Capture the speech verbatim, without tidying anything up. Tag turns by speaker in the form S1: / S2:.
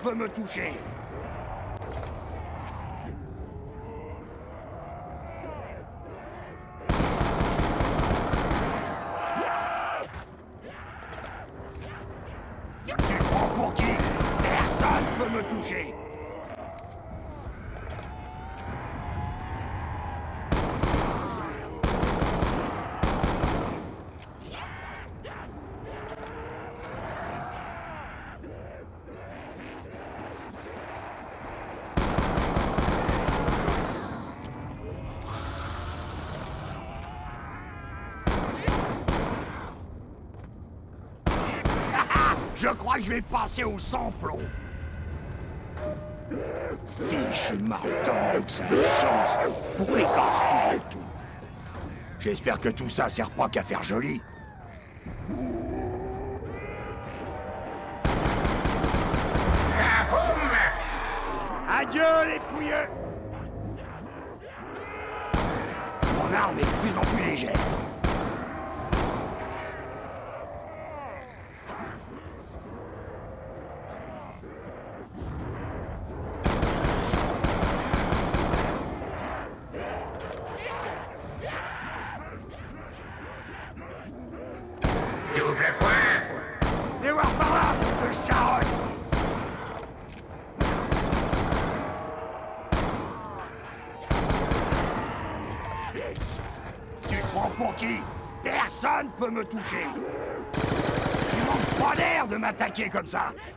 S1: peut me toucher. Tu prends pour qui? Personne peut me toucher. Je crois que je vais passer au sans-plomb. Fichu marteau avec sa chance. Pourquoi il cache toujours tout? J'espère que tout ça sert pas qu'à faire joli. Ah, boum! Adieu les pouilleux! Mon arme est de plus en plus légère.
S2: Double point!
S1: Viens voir par là, le charogne! Tu te prends pour qui? Personne peut me toucher! Tu manques pas d'air de m'attaquer comme ça!